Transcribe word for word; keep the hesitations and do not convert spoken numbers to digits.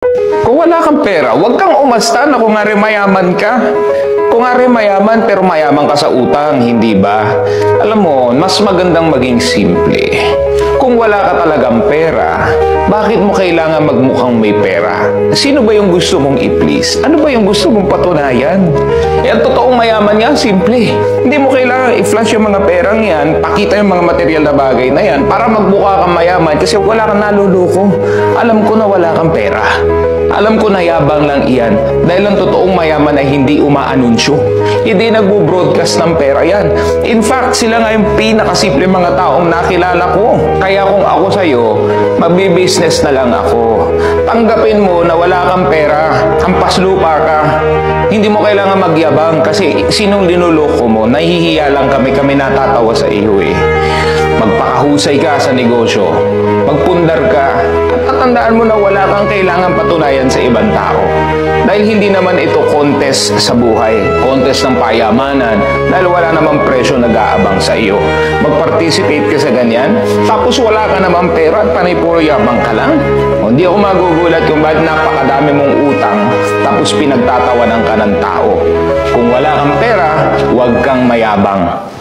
Kung wala kang pera, huwag kang umasta na kung nga rin mayaman ka. Kung nga rin mayaman, pero mayaman ka sa utang, hindi ba? Alam mo, mas magandang maging simple. Kung wala ka talagang pera, bakit mo kailangan magmukhang may pera? Sino ba yung gusto mong i-please? Ano ba yung gusto mong patunayan? Eh, ang totoong mayaman nga, simple. Hindi mo kailangan i-flash yung mga perang yan, pakita yung mga material na bagay na yan, para magmukha kang mayaman kasi wala kang naluloko. Alam ko na wala kang pera. Alam ko na yabang lang iyan dahil ang totoong mayaman ay hindi umaanunsyo. Hindi nagbo-broadcast ng pera yan. In fact, sila nga yung pinakasimple mga taong nakilala ko. Kaya kung ako sa'yo, magbi-business na lang ako. Tanggapin mo na wala kang pera, hampas lupa ka. Hindi mo kailangan magyabang kasi sinong linuloko mo, nahihiya lang kami, kami natatawa sa iyo eh. Magpakahusay ka sa negosyo, magpundar ka, at tandaan mo na wala kang kailangan patunayan sa ibang tao. Dahil hindi naman ito contest sa buhay, contest ng payamanan, dahil wala namang presyo nag-aabang sa iyo. Mag-participate ka sa ganyan, tapos wala ka namang pera at panay puro yabang ka lang. O, hindi ako magugulat kung bakit napakadami mong utang, tapos pinagtatawanan ka ng tao. Kung wala kang pera, huwag kang mayabang.